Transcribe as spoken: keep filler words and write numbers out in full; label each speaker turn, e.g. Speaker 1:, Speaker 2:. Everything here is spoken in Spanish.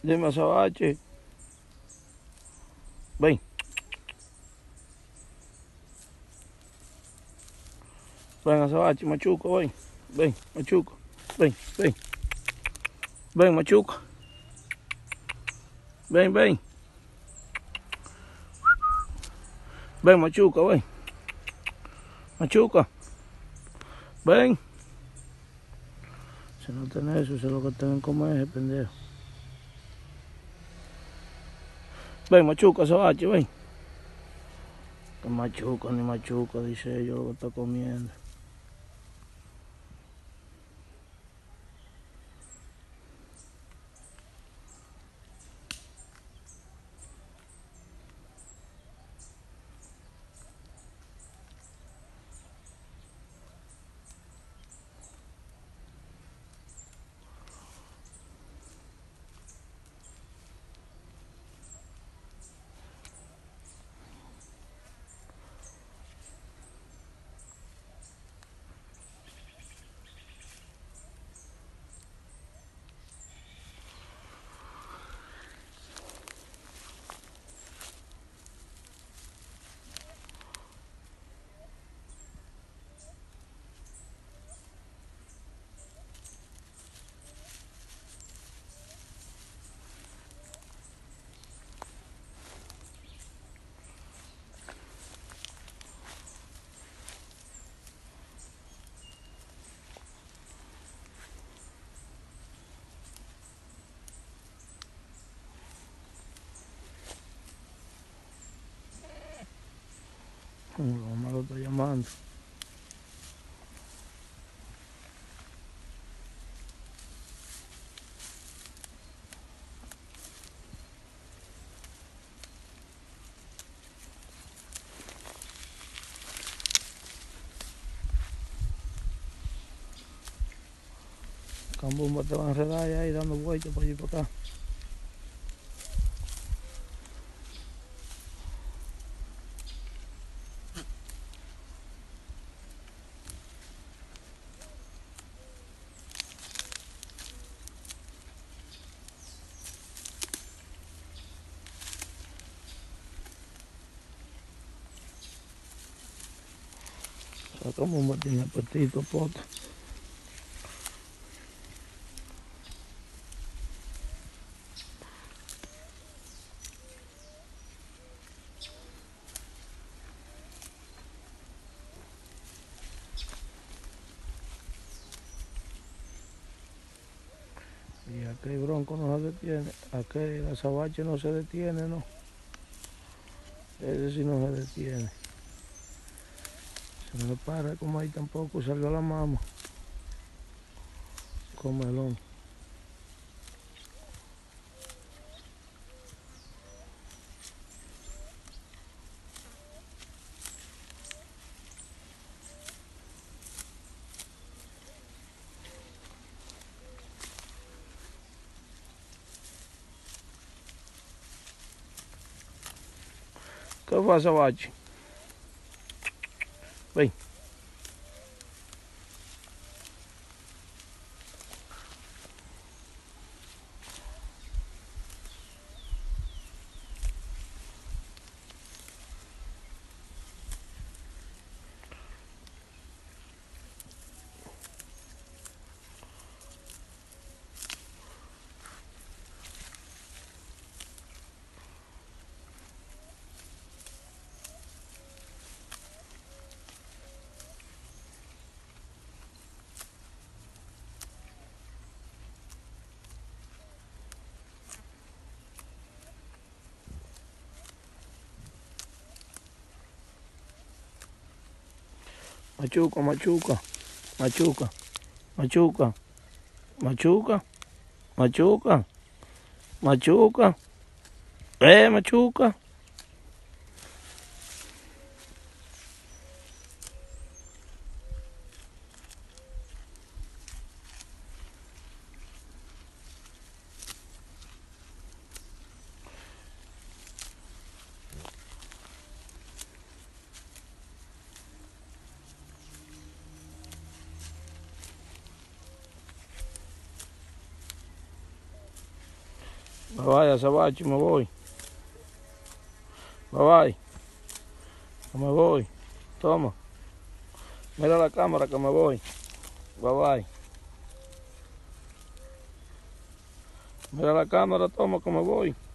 Speaker 1: Dime, Azabache. Ven. Ven, Azabache, machuco, ven. Ven, machuco. Ven, ven. Ven, machuco. Ven, ven. Ven, machuca, ven. Machuca. Ven. Si no tenés eso, eso es lo que tienen que comer, ese pendejo. Ven, machuca, Azabache, ven. Que machuca, ni machuca, dice yo lo que está comiendo. La mamá lo está llamando. Cambumba te va a enredar ahí dando vueltas por allí para acá. La Cambumba tiene apetito, pota. Y aquel bronco no se detiene, aquel Azabache no se detiene, no. Ese sí no se detiene. Se me para como ahí tampoco salió la mama. Comelón. ¿Qué fue, Azabache? Ven. Machuca, machuca, machuca, machuca, machuca, machuca, machuca, eh, machuca. Bye bye, Azabache, me voy. Bye bye. Que me voy. Toma. Mira la cámara que me voy. Bye bye. Mira la cámara, toma que me voy.